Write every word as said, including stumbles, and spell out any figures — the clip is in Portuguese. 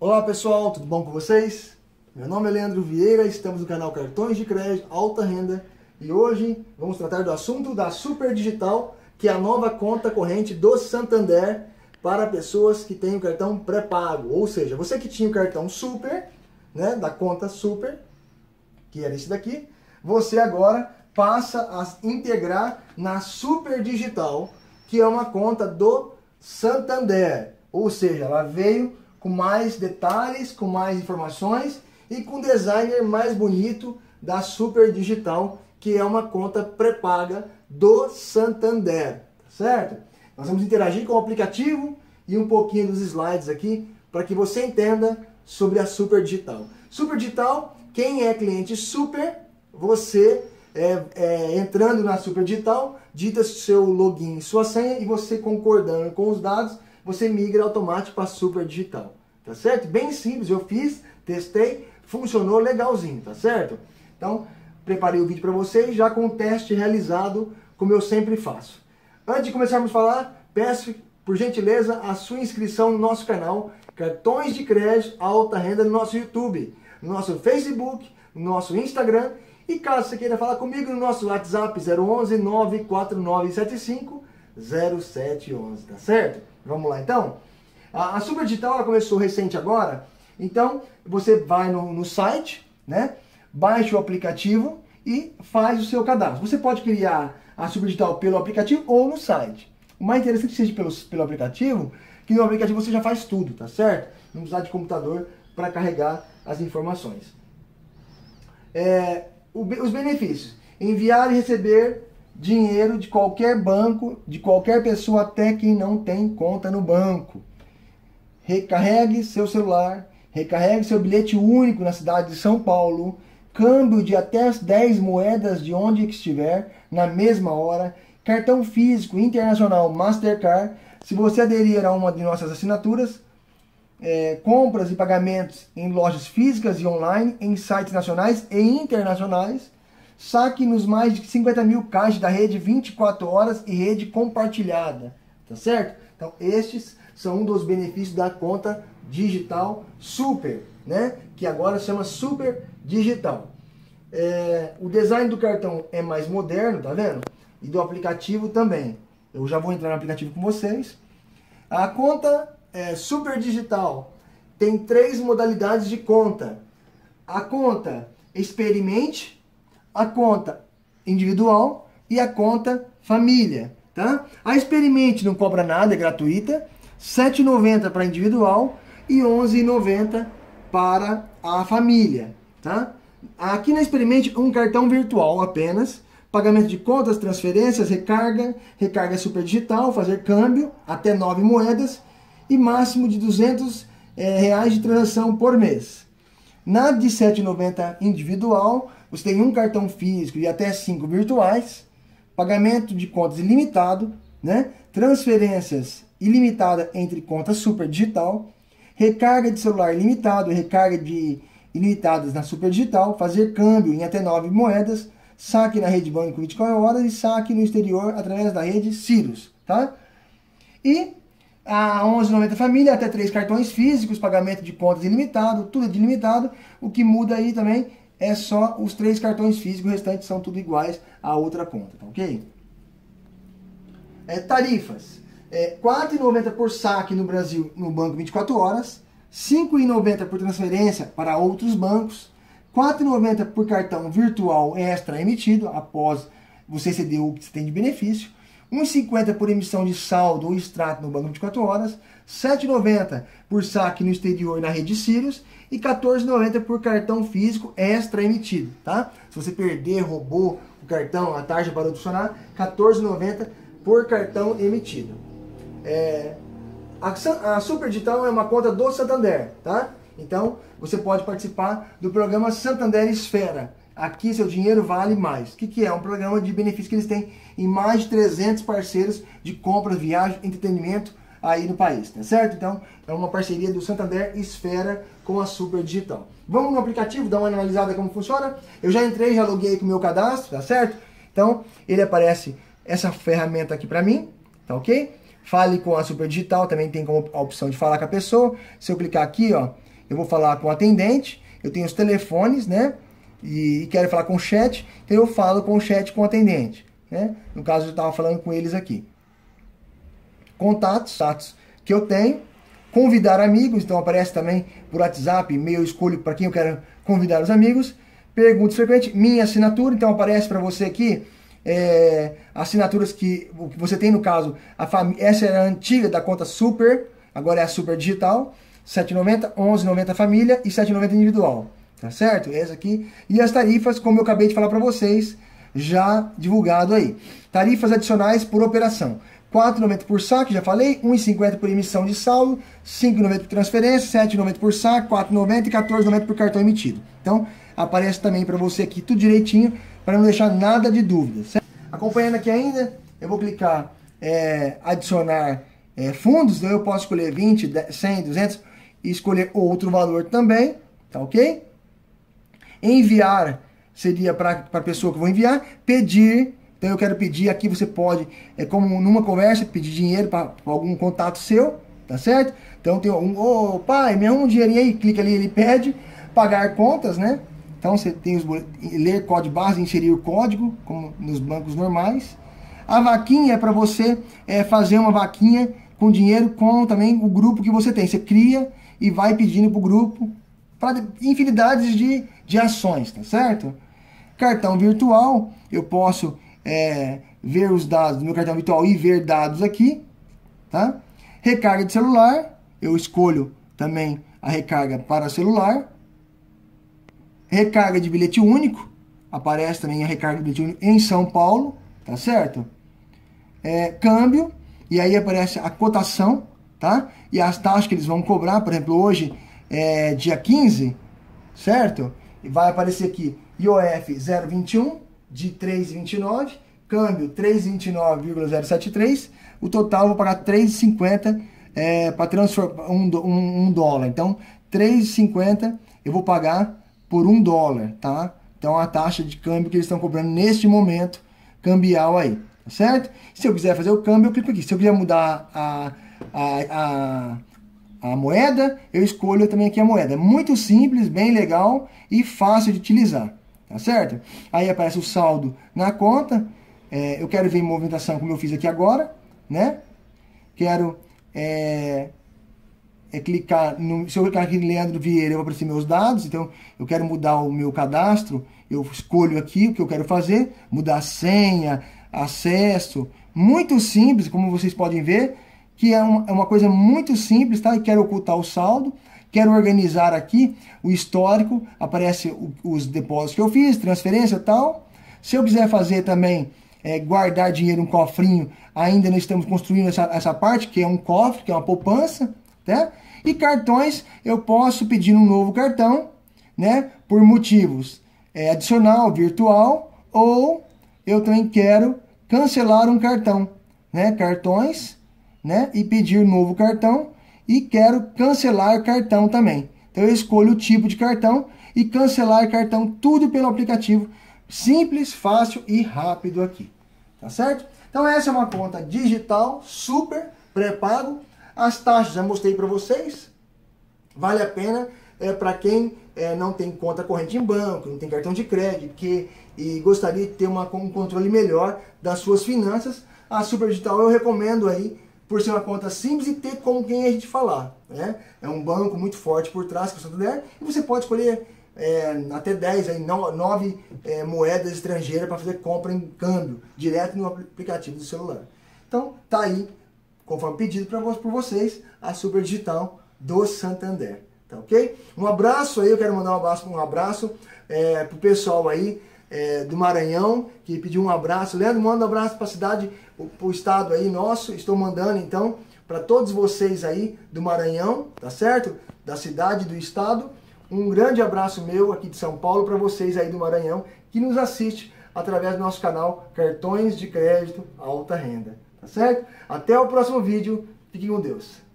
Olá pessoal, tudo bom com vocês? Meu nome é Leandro Vieira, estamos no canal Cartões de Crédito Alta Renda e hoje vamos tratar do assunto da Super Digital, que é a nova conta corrente do Santander para pessoas que têm o cartão pré-pago. Ou seja, você que tinha o cartão Super, né, da conta Super, que era esse daqui, você agora passa a integrar na Super Digital, que é uma conta do Santander. Ou seja, ela veio com mais detalhes, com mais informações e com designer mais bonito da Super Digital, que é uma conta pré-paga do Santander, certo? Nós vamos interagir com o aplicativo e um pouquinho dos slides aqui para que você entenda sobre a Super Digital. Super Digital, quem é cliente Super, você é, é, entrando na Super Digital, digita seu login, sua senha e você concordando com os dados, você migra automático para a Super Digital, tá certo? Bem simples, eu fiz, testei, funcionou legalzinho, tá certo? Então, preparei o vídeo para vocês já com o teste realizado, como eu sempre faço. Antes de começarmos a falar, peço, por gentileza, a sua inscrição no nosso canal Cartões de Crédito Alta Renda no nosso YouTube, no nosso Facebook, no nosso Instagram e caso você queira falar comigo no nosso WhatsApp zero onze, nove quatro nove sete cinco, zero sete um um, tá certo? Vamos lá então? A, a Super Digital ela começou recente agora, então você vai no, no site, né? Baixa o aplicativo e faz o seu cadastro. Você pode criar a Super Digital pelo aplicativo ou no site. O mais interessante é que seja pelo, pelo aplicativo, que no aplicativo você já faz tudo, tá certo? Não precisa de computador para carregar as informações. É, o, os benefícios: enviar e receber dinheiro de qualquer banco, de qualquer pessoa, até quem não tem conta no banco. Recarregue seu celular, recarregue seu bilhete único na cidade de São Paulo, câmbio de até dez moedas de onde estiver, na mesma hora, cartão físico internacional Mastercard, se você aderir a uma de nossas assinaturas, é, compras e pagamentos em lojas físicas e online, em sites nacionais e internacionais, saque nos mais de cinquenta mil caixas da rede vinte e quatro horas e rede compartilhada, tá certo? Então estes são um dos benefícios da conta digital Super, né? Que agora se chama Super Digital. É, o design do cartão é mais moderno, tá vendo? E do aplicativo também. Eu já vou entrar no aplicativo com vocês. A conta é, Super Digital tem três modalidades de conta. A conta Experimente, a conta individual e a conta família, tá? A Experimente não cobra nada, é gratuita, sete reais e noventa centavos para individual e onze reais e noventa centavos para a família, tá? Aqui na Experimente um cartão virtual apenas, pagamento de contas, transferências, recarga, recarga Super Digital, fazer câmbio, até nove moedas e máximo de duzentos é, reais de transação por mês. Na de sete reais e noventa centavos individual, você tem um cartão físico e até cinco virtuais, pagamento de contas ilimitado, né? Transferências ilimitada entre contas Super Digital, recarga de celular ilimitado, recarga de ilimitadas na Super Digital, fazer câmbio em até nove moedas, saque na rede banco vinte e quatro horas e saque no exterior através da rede Cirrus, tá? E a onze reais e noventa centavos família, até três cartões físicos, pagamento de contas ilimitado, tudo de ilimitado. O que muda aí também é só os três cartões físicos, o restante são tudo iguais à outra conta, tá ok? É, tarifas: é, quatro reais e noventa centavos por saque no Brasil no banco vinte e quatro horas, cinco reais e noventa centavos por transferência para outros bancos, quatro reais e noventa centavos por cartão virtual extra emitido após você exceder o que você tem de benefício, um real e cinquenta centavos por emissão de saldo ou extrato no banco vinte e quatro horas, sete reais e noventa centavos por saque no exterior na rede Cirrus e quatorze reais e noventa centavos por cartão físico extra emitido, tá? Se você perder, roubou o cartão, a taxa parou de funcionar, quatorze reais e noventa centavos por cartão emitido. É, a, a Super Digital é uma conta do Santander, tá? Então você pode participar do programa Santander Esfera. Aqui seu dinheiro vale mais. O que, que é? Um programa de benefícios que eles têm em mais de trezentos parceiros de compras, viagem, entretenimento aí no país, tá certo? Então é uma parceria do Santander Esfera com a Super Digital. Vamos no aplicativo, dar uma analisada como funciona. Eu já entrei, já loguei com o meu cadastro, tá certo? Então ele aparece essa ferramenta aqui para mim, tá ok? Fale com a Super Digital, também tem como a opção de falar com a pessoa. Se eu clicar aqui, ó, eu vou falar com o atendente, eu tenho os telefones, né? E, e quero falar com o chat, então eu falo com o chat com o atendente, né? No caso, eu estava falando com eles aqui. Contatos, contatos que eu tenho. Convidar amigos, então aparece também por WhatsApp, e-mail, eu escolho para quem eu quero convidar os amigos. Perguntas frequentes, minha assinatura, então aparece para você aqui é, assinaturas que, que você tem no caso, a essa era a antiga da conta Super, agora é a Super Digital, sete reais e noventa centavos, onze reais e noventa centavos família e sete reais e noventa centavos individual, tá certo? Essa aqui. E as tarifas, como eu acabei de falar para vocês, já divulgado aí. Tarifas adicionais por operação. quatro reais e noventa centavos por saque, já falei, um real e cinquenta centavos por emissão de saldo, cinco reais e noventa centavos por transferência, sete reais e noventa centavos por saque, quatro reais e noventa centavos e quatorze reais e noventa centavos por cartão emitido. Então, aparece também para você aqui tudo direitinho, para não deixar nada de dúvida. Certo? Acompanhando aqui ainda, eu vou clicar é, adicionar é, fundos, então eu posso escolher vinte, cem, duzentos e escolher outro valor também, tá ok? Enviar seria para a pessoa que eu vou enviar, pedir. Então eu quero pedir aqui, você pode, é como numa conversa, pedir dinheiro para algum contato seu, tá certo? Então tem um, ô pai, me arruma um dinheirinho aí, clica ali, ele pede, pagar contas, né? Então você tem os ler código base, inserir o código, como nos bancos normais. A vaquinha é para você é, fazer uma vaquinha com dinheiro com também o grupo que você tem. Você cria e vai pedindo para o grupo, para infinidades de, de ações, tá certo? Cartão virtual, eu posso... É, ver os dados do meu cartão virtual e ver dados aqui, tá? Recarga de celular, eu escolho também a recarga para celular. Recarga de bilhete único, aparece também a recarga de bilhete único em São Paulo, tá certo? É, câmbio, e aí aparece a cotação, tá? E as taxas que eles vão cobrar, por exemplo, hoje é dia quinze, certo? E vai aparecer aqui I O F zero vírgula vinte e um, de três vírgula vinte e nove, câmbio três vinte e nove vírgula zero sete três, o total eu vou pagar três vírgula cinquenta é, para transformar um, um, um dólar. Então, três vírgula cinquenta eu vou pagar por um dólar, tá? Então, a taxa de câmbio que eles estão cobrando neste momento cambial aí, tá certo? Se eu quiser fazer o câmbio, eu clico aqui. Se eu quiser mudar a, a, a, a moeda, eu escolho também aqui a moeda. Muito simples, bem legal e fácil de utilizar. Tá certo? Aí aparece o saldo na conta. É, eu quero ver em movimentação como eu fiz aqui agora, né? Quero é, é clicar no, se eu clicar aqui em Leandro Vieira, eu vou aparecer meus dados. Então eu quero mudar o meu cadastro, eu escolho aqui o que eu quero fazer, mudar a senha, acesso, muito simples, como vocês podem ver, que é uma, é uma coisa muito simples, tá? E quero ocultar o saldo. Quero organizar aqui o histórico, aparece o, os depósitos que eu fiz, transferência e tal. Se eu quiser fazer também, é, guardar dinheiro em um cofrinho, ainda não estamos construindo essa, essa parte, que é um cofre, que é uma poupança, tá? E cartões, eu posso pedir um novo cartão, né? Por motivos é, adicional, virtual, ou eu também quero cancelar um cartão, né? Cartões, né? E pedir um novo cartão. E quero cancelar cartão também. Então eu escolho o tipo de cartão e cancelar cartão, tudo pelo aplicativo. Simples, fácil e rápido aqui. Tá certo? Então essa é uma conta digital, super, pré-pago. As taxas já mostrei para vocês. Vale a pena é, para quem é, não tem conta corrente em banco, não tem cartão de crédito, que, e gostaria de ter uma, um controle melhor das suas finanças. A Super Digital eu recomendo aí, por ser uma conta simples e ter com quem a gente falar, né? É um banco muito forte por trás, que é o Santander, e você pode escolher é, até dez, aí, nove é, moedas estrangeiras para fazer compra em câmbio, direto no aplicativo do celular. Então, tá aí, conforme pedido pra, por vocês, a Super Digital do Santander, tá ok? Um abraço aí, eu quero mandar um abraço, um abraço é, pro pessoal aí, É, do Maranhão, que pediu um abraço. Leandro, manda um abraço para a cidade, para o estado aí nosso. Estou mandando então para todos vocês aí do Maranhão, tá certo? Da cidade, do estado. Um grande abraço meu aqui de São Paulo para vocês aí do Maranhão que nos assiste através do nosso canal Cartões de Crédito Alta Renda, tá certo? Até o próximo vídeo. Fiquem com Deus.